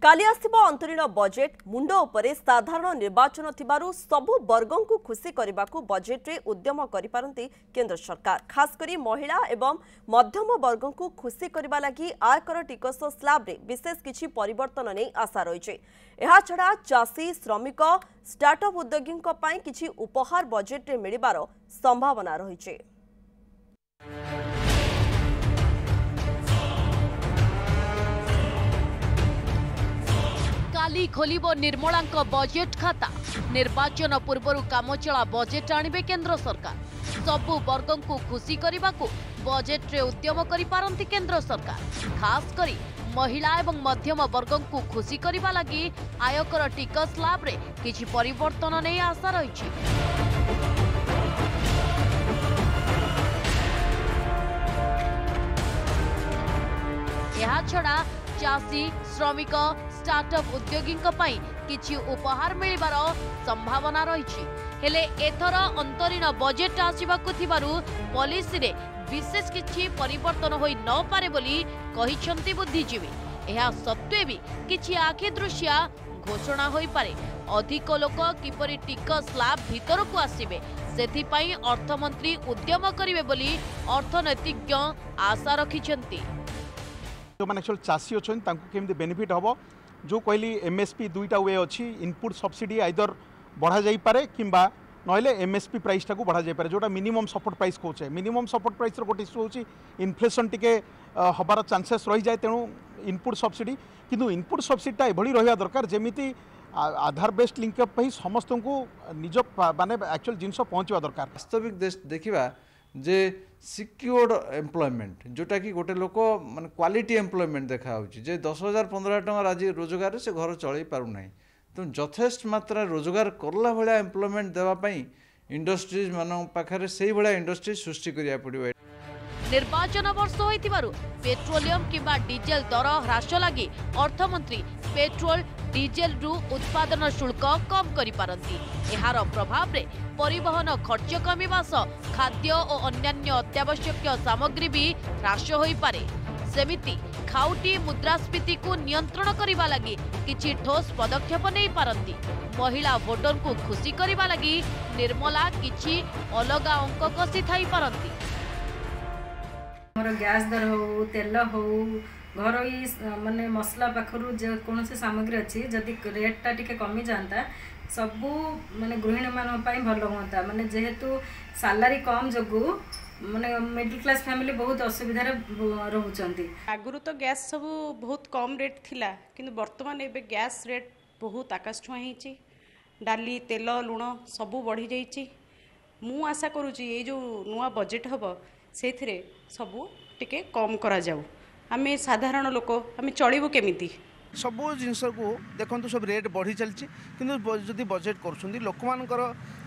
काली आसिबो अंतरीण budget मुंड उपरे साधारण निर्वाचन थिबारु सबु वर्गों को खुशी करने बजेट रे उद्यम करिपारंती केंद्र सरकार। खास करी महिला एवं मध्यम वर्गों को खुशी करबा लागि आयकर टिकस स्लैब रे विशेष किछि परिवर्तन नै आशा रहिছে। एहा छडा चासी श्रमिक स्टार्टअप उद्योगी पई किछि उपहार बजेट रे मिलिबार संभावना रहिছে। काली खोलिबो निर्मलांक बजेट खाता। निर्वाचन पूर्व कामचला बजेट आणबे केंद्र सरकार। सबु वर्गों को खुशी करने को बजेट रे उद्यम करि पारंती केंद्र सरकार। खास करी महिला एवं मध्यम वर्गों को खुशी करबा लागि आयकर टिकस स्लैब रे किछि परिवर्तन नै आशा रहिछि। यहा छडा चासी श्रमिक स्टार्टअप उद्योगी किछि उपहार मिलिबार संभावना रही। हेले एथर अंतरीण बजेट आसिबाकु थिबारु पॉलिसी रे विशेष किछि परिवर्तन होई न पारे बोली कहिसंती बुद्धिजीवी। एहा सत्वे भी किछि आखि दृश्या घोषणा होई पारे। अधिक लोक किपरि टिकस स्लैब भीतर को आसीबे सेथि पई अर्थमंत्री उद्यम करिवे बोली अर्थनैतिज्ञ आशा रखिसंती। जो माने एक्चुअल चासी अछन तांको केमि बेनिफिट हबो जो कहली एमएसपी दुईटा वे अच्छी इनपुट सब्सिडी आइदर बढ़ा जाई पारे किंबा नहले एमएसपी प्राइस टाको बढ़ा जाई पारे जोटा मिनिमम सपोर्ट प्राइस कहचे। मिनिमम सपोर्ट प्राइस रो गोटे इश्यू होची इन्फ्लेशन टिके हबार चांसेस रही जाए। तेणु इनपुट सब्सिडी किंतु इनपुट सब्सिडीटा एभली रहिया दरकार जेमिति आधार बेस्ड लिंकअप पई समस्त को निज माने एक्चुअल जिंस पहुंचवा दरकार। वास्तविक देखिबा जे सिक्योर्ड एम्प्लॉयमेंट जोटा कि गोटे लोक माने क्वालिटी एम्प्लॉयमेंट देखा होची जे 10,000 15,000 टका आज रोजगार से घर चलई पारु नाही। तो यथेष्ट मात्रा रोजगार करला भला एम्प्लॉयमेंट देवा पई इंडस्ट्रीज मानन पाखरे सेही भला इंडस्ट्री सृष्टि करिया पड़िबो। निर्वाचन वर्ष होइतिबारु पेट्रोलियम किबा डीजेल दर ह्रास लागि अर्थमंत्री पेट्रोल डीजेल रु उत्पादन शुल्क कम करि पारंती। एहार प्रभाव रे परिवहन खर्च कमिबा सह खाद्य और अन्यान्य अत्यावश्यक सामग्री भी ह्रास होई पारे। सेमिति खाउटी मुद्रास्फीति को नियंत्रण करिबा लागि किछि ठोस पदक्षेप नै पारंती। महिला वोटर को खुशी करिबा लागि निर्मला किछि अलगा अंक कसी थाई पारंती। हमर गैस दर हो तेल हो घर माने मसला पाखरु जे कौन से सामग्री अच्छी जदि रेटा टिके कमी जाता सबू माने गृहिणी मान पाई भल होता। माने जेहेतु सैलरी कम जगू माने मिडिल क्लास फैमिली बहुत असुविधा रहउचंती। आगुरु तो गैस सब बहुत कम रेट थिला किंतु वर्तमान एबे गैस रेट बहुत आकाश छुआ हेची। डाली तेल लुण सबू बढ़ी जाइची। मु आशा करूची ये जो नुआ बजेट हबो सेथिरे सबू टिके कम करा जाऊ। आमे साधारण लोक आमे चलिबो केमिति सबू जिनस को देखो सब रेट बढ़ी चलती किंतु जदि बजेट कर लोक मानकर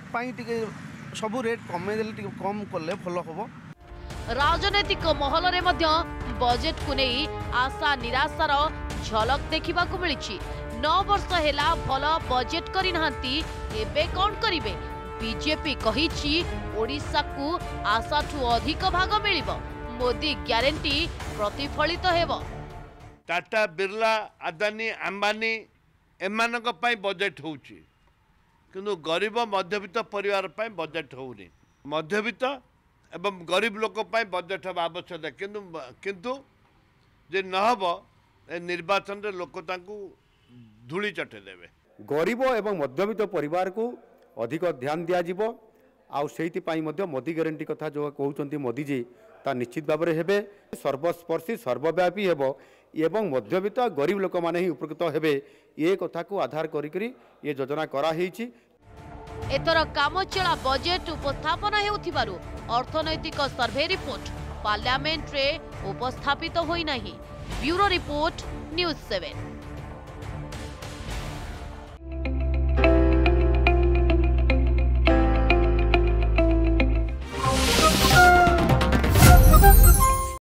सबू रेट कमे देले कम कले भल हम। राजनैतिक महल रे मध्य बजेट को नहीं आशा निराशार झलक देखा मिली। 9 वर्ष हेला भल बजेट करि नाहंती एबे कौन करिवे। बीजेपी कहिछि ओडिशा को आशाठू अधिक भाग मिलिबो। मोदी ग्यारंटी प्रतिफलित हेबो। टाटा बिरला अदानी अंबानी एमानक पई बजेट होउची किंतु गरीब मध्यवित्त परिवार पई बजेट होउनी। मध्यवित्त एवं गरीब लोक पई बजेट हवा आवश्यक किंतु जे नहबो ए निर्वाचन रे लोक तांकू धूली चटे देबे। गरीब एवं मध्यवित्त परिवार को अधिक ध्यान दिया जिवो। आउ सेहिति पई मध्य मोदी ग्यारंटी कथा जो कहउचंती मोदी जी ता निश्चित भाव में हेबे। सर्वस्पर्शी सर्वव्यापी हेबो एवं मध्यवित्त गरीब लोक माने ही उपकृत हेबे ये कथा को आधार करी ये योजना करा हेछि। एतर कामचला बजेट उपस्थापन हेउथिबारु अर्थनैतिक सर्वे रिपोर्ट पार्लियामेंट रे उपस्थापित होई नाही। Bureau report news 7।